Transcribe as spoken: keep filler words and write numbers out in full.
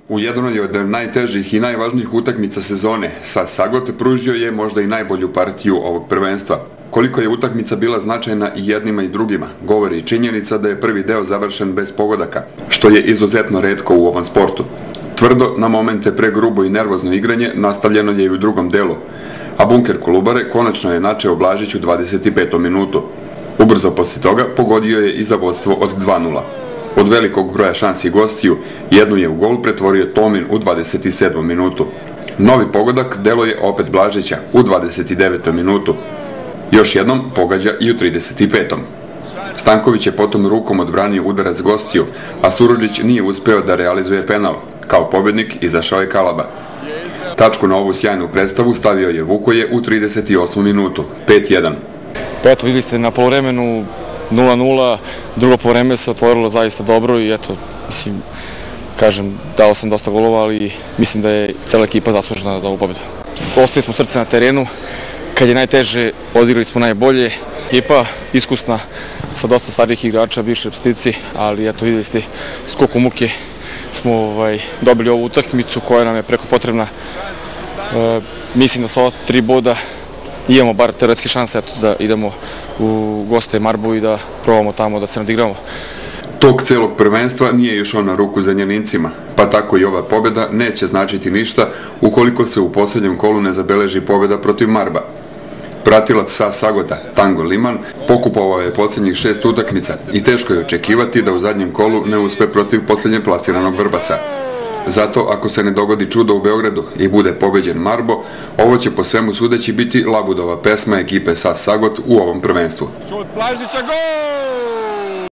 U jednoj od najtežih i najvažnijih utakmica sezone, S A S Sagot pružio je možda i najbolju partiju ovog prvenstva. Koliko je utakmica bila značajna i jednima i drugima, govori i činjenica da je prvi deo završen bez pogodaka, što je izuzetno retko u ovom sportu. Tvrdo, na momente pregrubo i nervozno igranje nastavljeno je i u drugom delu, a bunker Kolubare konačno je načeo Blažić u dvadeset petom minutu. Ubrzo poslije toga pogodio je i za vodstvo od dva nula. Od velikog broja šansi gostiju, jednu je u gol pretvorio Tomin u dvadeset sedmom minutu. Novi pogodak delo je opet Blažića u dvadeset devetom minutu. Još jednom pogađa i u trideset petom Stanković je potom rukom odbranio udarac gostiju, a Surudžić nije uspeo da realizuje penal. Kao pobjednik izašao je Kalaba. Tačku na ovu sjajnu predstavu stavio je Vukoje u trideset osmom minutu, pet jedan. Pa eto, vidjeli ste na poluvremenu nula nula, drugo poluvreme se otvorilo zaista dobro i eto, mislim, kažem, dao sam dosta golova, ali mislim da je cela ekipa zaslužena za ovu pobjedu. Ostavili smo srce na terenu, kad je najteže, odigrali smo najbolje. Ekipa iskusna, sa dosta starijih igrača, bivši reprezentativci, ali eto, vidjeli ste, skoku muke smo ovaj, dobili ovu utakmicu koja nam je preko potrebna. E, mislim da sa ova tri boda imamo bar teoretske šanse eto, da idemo u goste Marbu i da probamo tamo da se nadigramo. Tok celog prvenstva nije išao na ruku Zrenjanincima, pa tako i ova pobjeda neće značiti ništa ukoliko se u posljednjem kolu ne zabeleži pobjeda protiv Marba. Pratilac S A S Sagota, Tango Liman, pokupovao je posljednjih šest utakmica i teško je očekivati da u zadnjem kolu ne uspe protiv posljednje plasiranog Vrbasa. Zato, ako se ne dogodi čudo u Beogradu i bude pobeđen Marbo, ovo će po svemu sudeći biti Labudova pesma ekipe S A S Sagot u ovom prvenstvu. Šut Blažića, gol!